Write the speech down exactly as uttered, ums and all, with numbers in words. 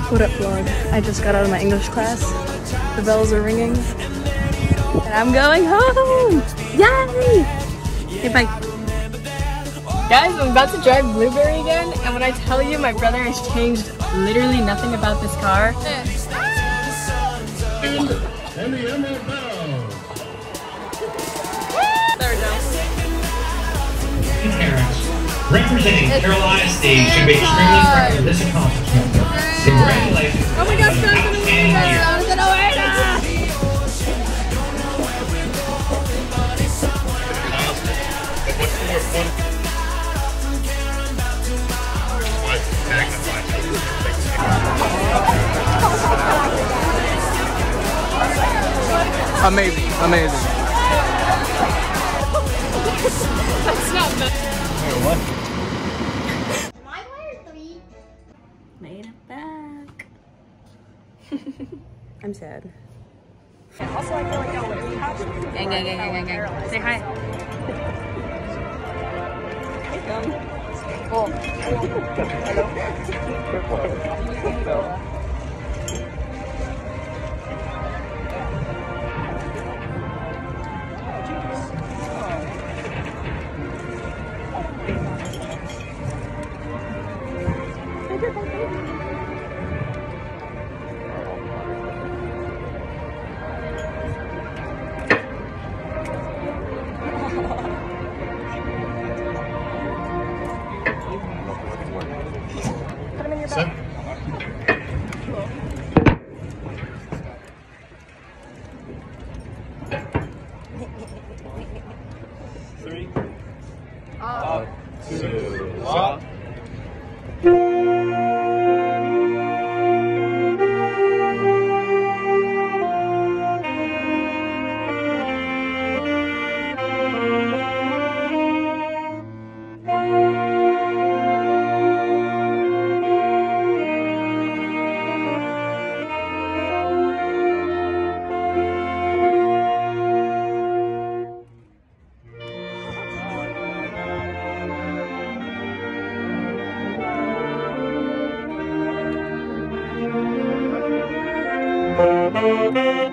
What up, vlog? I just got out of my English class. The bells are ringing. And I'm going home! Yay! Okay, bye. Guys, I'm about to drive Blueberry again, and when I tell you my brother has changed literally nothing about this car. And the Emerald Bell. There we go. Parents representing Carolina State should be extremely proud of this accomplishment. Congratulations. Oh my gosh, guys, Outstanding year. Amazing, amazing. That's not bad. What? My player three. Made it back. I'm sad. Also, I feel like y'all would catch me. Gang, gang, gang, gang, gang. Say hi. Cool. Hello. Set. Three. Up. Two. Up. Thank you.